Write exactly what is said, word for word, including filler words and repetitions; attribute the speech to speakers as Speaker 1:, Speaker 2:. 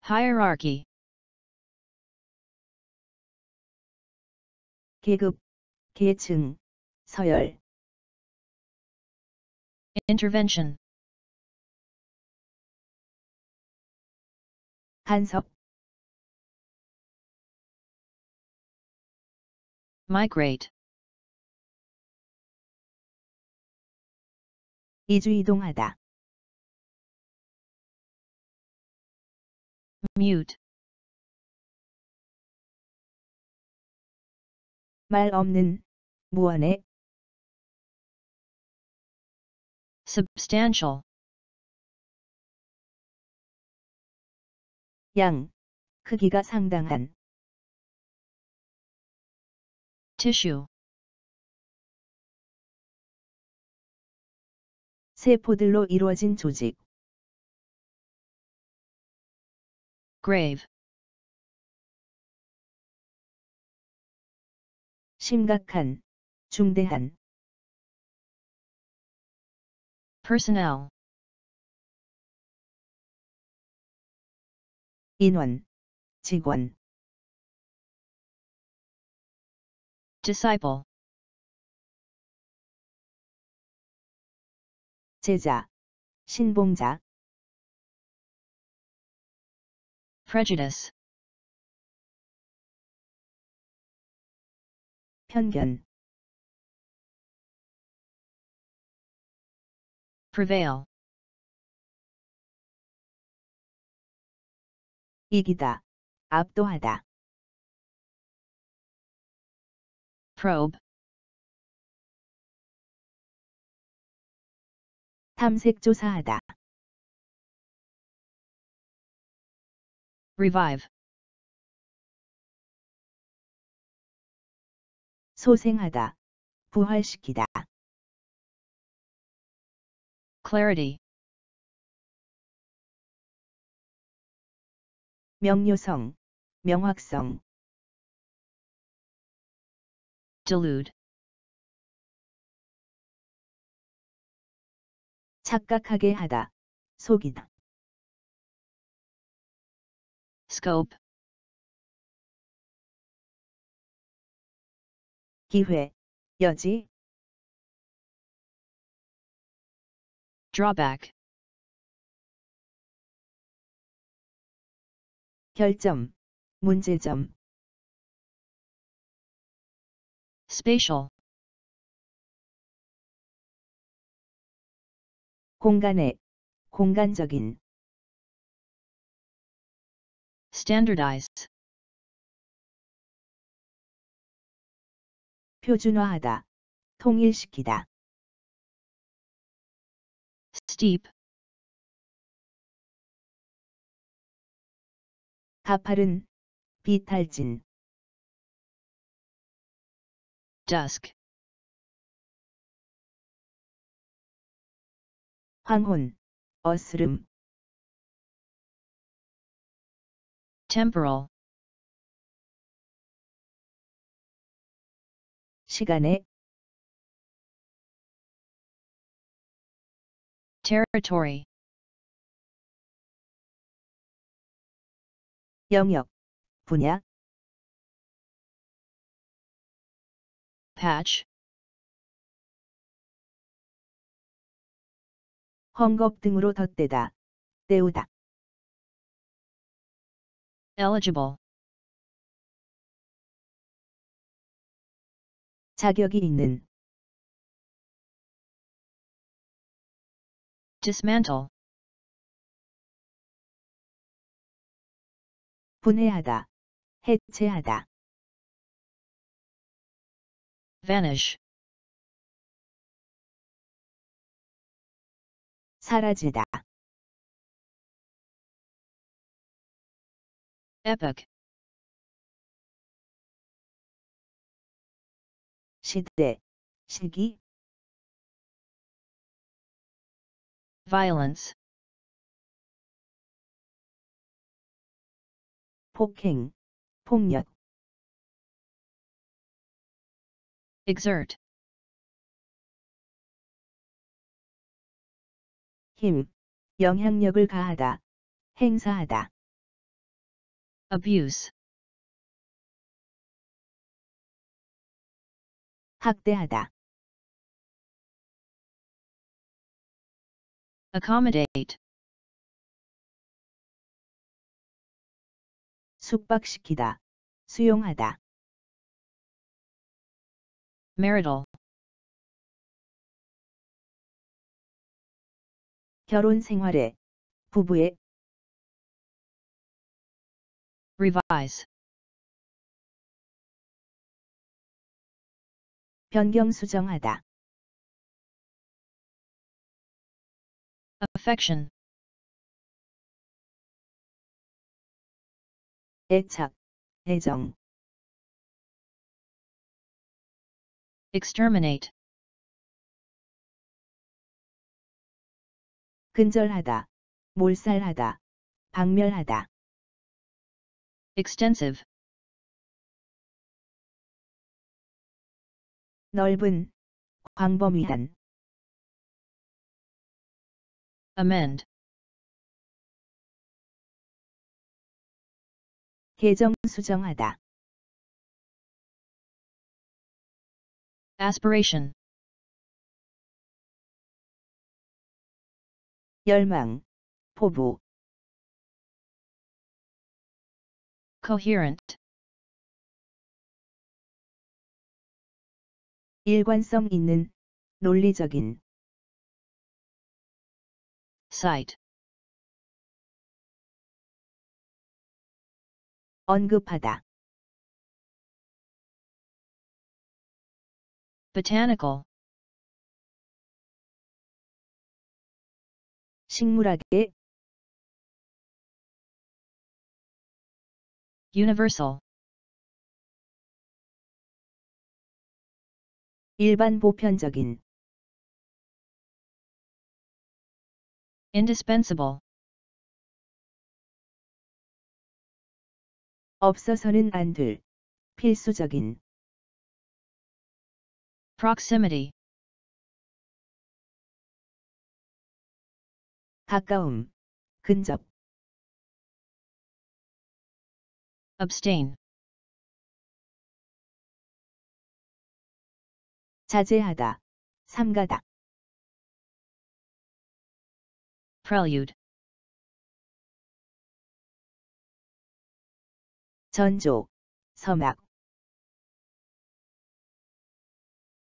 Speaker 1: hierarchy,
Speaker 2: 계급, 계층, 서열,
Speaker 1: intervention,
Speaker 2: 간섭,
Speaker 1: migrate,
Speaker 2: 이주이동하다,
Speaker 1: mute,
Speaker 2: 말 없는, 무언의,
Speaker 1: substantial,
Speaker 2: 양, 크기가 상당한,
Speaker 1: tissue,
Speaker 2: 세포들로 이루어진 조직,
Speaker 1: grave,
Speaker 2: 심각한, 중대한,
Speaker 1: personnel,
Speaker 2: 인원, 직원,
Speaker 1: disciple,
Speaker 2: 제자, 신봉자,
Speaker 1: prejudice,
Speaker 2: 편견,
Speaker 1: prevail,
Speaker 2: 이기다, 압도하다,
Speaker 1: probe,
Speaker 2: 탐색 조사하다,
Speaker 1: revive,
Speaker 2: 소생하다, 부활시키다,
Speaker 1: clarity,
Speaker 2: 명료성, 명확성,
Speaker 1: delude,
Speaker 2: 착각하게 하다, 속이다,
Speaker 1: scope,
Speaker 2: 기회, 여지,
Speaker 1: drawback,
Speaker 2: 결점, 문제점,
Speaker 1: spatial,
Speaker 2: 공간의, 공간적인,
Speaker 1: standardize,
Speaker 2: 표준화하다, 통일시키다,
Speaker 1: steep,
Speaker 2: 가파른, 비탈진,
Speaker 1: dusk,
Speaker 2: 황혼, 어스름,
Speaker 1: temporal,
Speaker 2: 시간의,
Speaker 1: territory,
Speaker 2: 영역, 분야,
Speaker 1: patch,
Speaker 2: 헝겊 등으로 덧대다, 때우다,
Speaker 1: eligible,
Speaker 2: 자격이 있는,
Speaker 1: dismantle,
Speaker 2: 분해하다, 해체하다,
Speaker 1: vanish,
Speaker 2: 사라지다,
Speaker 1: epoch,
Speaker 2: 시대, 시기,
Speaker 1: violence,
Speaker 2: 폭행, 폭력,
Speaker 1: exert,
Speaker 2: 힘, 영향력을 가하다, 행사하다,
Speaker 1: abuse,
Speaker 2: 학대하다,
Speaker 1: accommodate,
Speaker 2: 숙박시키다, 수용하다,
Speaker 1: marital,
Speaker 2: 결혼 생활에, 부부의,
Speaker 1: revise,
Speaker 2: 변경 수정하다,
Speaker 1: affection,
Speaker 2: 애착, 애정,
Speaker 1: exterminate,
Speaker 2: 근절하다, 몰살하다, 박멸하다,
Speaker 1: extensive,
Speaker 2: 넓은, 광범위한,
Speaker 1: amend,
Speaker 2: 계정 수정하다,
Speaker 1: aspiration,
Speaker 2: 열망, 포부,
Speaker 1: coherent,
Speaker 2: 일관성 있는, 논리적인,
Speaker 1: cite,
Speaker 2: 언급하다,
Speaker 1: botanical,
Speaker 2: 식물학의,
Speaker 1: universal,
Speaker 2: 일반 보편적인,
Speaker 1: indispensable,
Speaker 2: 없어서는 안 될, 필수적인,
Speaker 1: proximity,
Speaker 2: 가까움, 근접,
Speaker 1: abstain,
Speaker 2: 자제하다, 삼가다,
Speaker 1: prelude,
Speaker 2: 전조, 서막,